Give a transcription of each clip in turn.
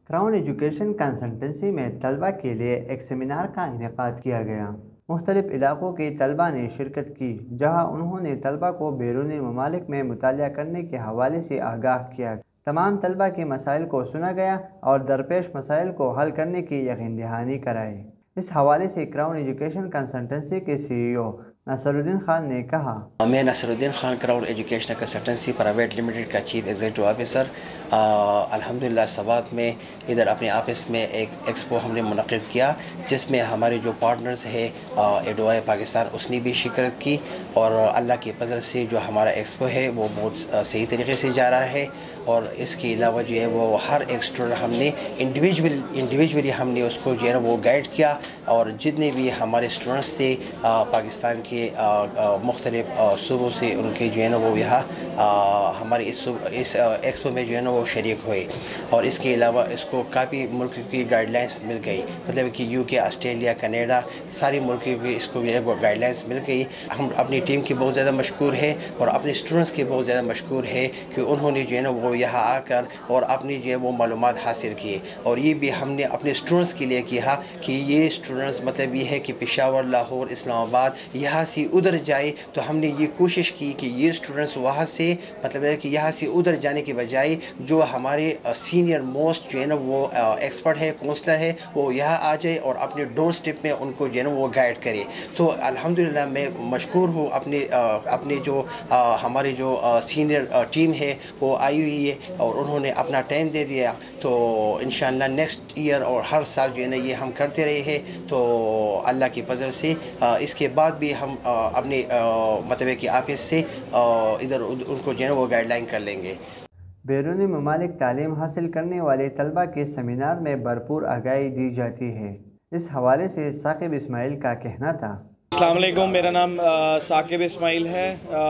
Crown Education consultancy میں طلبہ کے لیے ایک سیمینار کا انعقاد کیا گیا۔ مختلف علاقوں کے طلبہ نے شرکت کی، جہاں انہوں نے طلبہ کو بیرونی ممالک میں مطالعہ کرنے کے حوالے سے آگاہ کیا۔ تمام طلبہ کے مسائل کو سنا گیا اور درپیش مسائل کو حل کرنے کی یقین دہانی کرائی۔ اس حوالے سے کراؤن ایجوکیشن کنسلٹنسی کے CEO نصر الدین خان نے کہا: میں Nasr Uddin Khan Crown Education Consultancy private limited کا چیف ایگزیکٹو آفیسر۔ الحمدللہ سوات میں ادھر اپنے آفس میں ایک ایکسپو ہم نے منعقد کیا، جس میں ہمارے جو پارٹنرز ہیں ایڈوائے پاکستان اس نے بھی شرکت کی، اور اللہ کے فضل سے جو ہمارا ایکسپو ہے وہ بہت صحیح طریقے سے جا رہا ہے۔ اور اس کے علاوہ جو ہے وہ ہر ایک اسٹوڈنٹ ہم نے انڈیویجولی ہم نے اس کو جو ہے نا وہ گائیڈ کیا، اور جتنے بھی ہمارے اسٹوڈنٹس تھے پاکستان کے مختلف صوبوں سے، ان کے جو ہے نا وہ یہاں ہمارے اس ایکسپو میں جو ہے نا وہ شریک ہوئے۔ اور اس کے علاوہ اس کو کافی ملک کی گائیڈ لائنس مل گئی، مطلب کہ UK، آسٹریلیا، کینیڈا، ساری ملک کی اس کو جو ہے وہ گائیڈ لائنس مل گئی۔ ہم اپنی ٹیم کے بہت زیادہ مشکور ہے، اور اپنے اسٹوڈنٹس کے بہت زیادہ مشکور ہے کہ انہوں نے جو ہے نا وہ یہاں آ کر اور اپنی جو ہے وہ معلومات حاصل کیے۔ اور یہ بھی ہم نے اپنے اسٹوڈنٹس کے لیے کیا کہ یہ اسٹوڈنٹس مطلب یہ ہے کہ پشاور، لاہور، اسلام آباد یہاں سے ادھر جائے، تو ہم نے یہ کوشش کی کہ یہ اسٹوڈنٹس وہاں سے مطلب ہے کہ یہاں سے ادھر جانے کے بجائے جو ہمارے سینئر موسٹ جو ہے نا وہ ایکسپرٹ ہے، کونسلر ہے، وہ یہاں آ جائے اور اپنے ڈور اسٹیپ میں ان کو جو ہے نا وہ گائیڈ کرے۔ تو الحمدللہ میں مشکور ہوں اپنے جو ہمارے جو سینئر ٹیم ہے وہ آئی ہوئی ہے، اور انہوں نے اپنا ٹائم دے دیا۔ تو انشاءاللہ نیکسٹ ایئر اور ہر سال جو ہے نا یہ ہم کرتے رہے ہیں، تو اللہ کی فضل سے اس کے بعد بھی ہم اپنے مطلب کہ آفس سے ادھر ان کو جو ہے نا وہ گائیڈ لائن کر لیں گے۔ بیرونی ممالک تعلیم حاصل کرنے والے طلبہ کے سیمینار میں بھرپور آگاہی دی جاتی ہے۔ اس حوالے سے ثاقب اسماعیل کا کہنا تھا: السلام علیکم، میرا نام ثاقب اسماعیل ہے،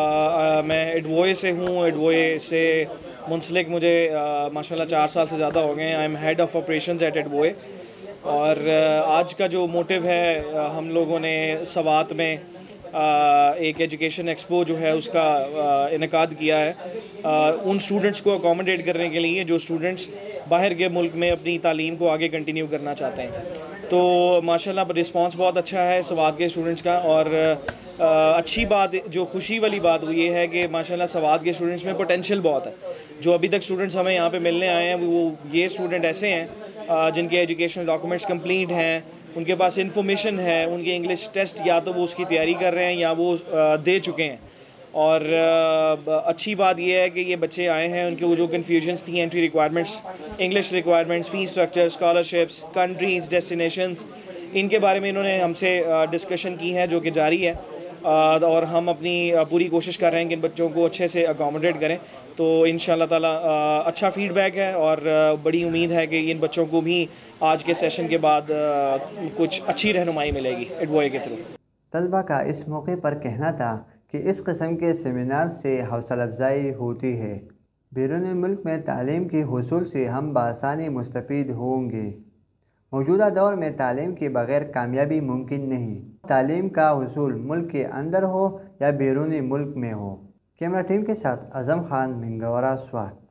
میں ایڈوائے سے ہوں۔ ایڈوائے سے منسلک مجھے ماشاءاللہ 4 سال سے زیادہ ہو گئے ہیں۔ I am head of operations at Advoy, اور آج کا جو موٹیو ہے، ہم لوگوں نے سوات میں ایک ایجوکیشن ایکسپو جو ہے اس کا انعقاد کیا ہے، ان اسٹوڈنٹس کو اکوموڈیٹ کرنے کے لیے جو اسٹوڈنٹس باہر کے ملک میں اپنی تعلیم کو آگے کنٹینیو کرنا چاہتے ہیں۔ تو ماشاءاللہ رسپانس بہت اچھا ہے سوات کے اسٹوڈنٹس کا، اور اچھی بات، جو خوشی والی بات وہ یہ ہے کہ ماشاءاللہ سوات کے اسٹوڈنٹس میں پوٹینشیل بہت ہے۔ جو ابھی تک اسٹوڈنٹس ہمیں یہاں پہ ملنے آئے ہیں، وہ یہ اسٹوڈنٹ ایسے ہیں جن کے ایجوکیشنل ڈاکومنٹس کمپلیٹ ہیں، ان کے پاس انفارمیشن ہے، ان کے انگلش ٹیسٹ یا تو وہ اس کی تیاری کر رہے ہیں یا وہ دے چکے ہیں۔ اور اچھی بات یہ ہے کہ یہ بچے آئے ہیں، ان کے وہ جو کنفیوژنس تھیں، entry requirements, English requirements, fee structure, scholarships, countries, destinations, ان کے بارے میں انہوں نے ہم سے ڈسکشن کی ہے، جو کہ جاری ہے، اور ہم اپنی پوری کوشش کر رہے ہیں کہ ان بچوں کو اچھے سے اکوموڈیٹ کریں۔ تو انشاءاللہ تعالیٰ اچھا فیڈ بیک ہے، اور بڑی امید ہے کہ ان بچوں کو بھی آج کے سیشن کے بعد کچھ اچھی رہنمائی ملے گی ایڈوائے کے تھرو۔ طلبہ کا اس موقع پر کہنا تھا کہ اس قسم کے سیمینار سے حوصلہ افزائی ہوتی ہے۔ بیرون ملک میں تعلیم کے حصول سے ہم بآسانی مستفید ہوں گے۔ موجودہ دور میں تعلیم کے بغیر کامیابی ممکن نہیں۔ تعلیم کا حصول ملک کے اندر ہو یا بیرون ملک میں ہو۔ کیمرہ ٹیم کے ساتھ اعظم خان، منگورہ، سوات۔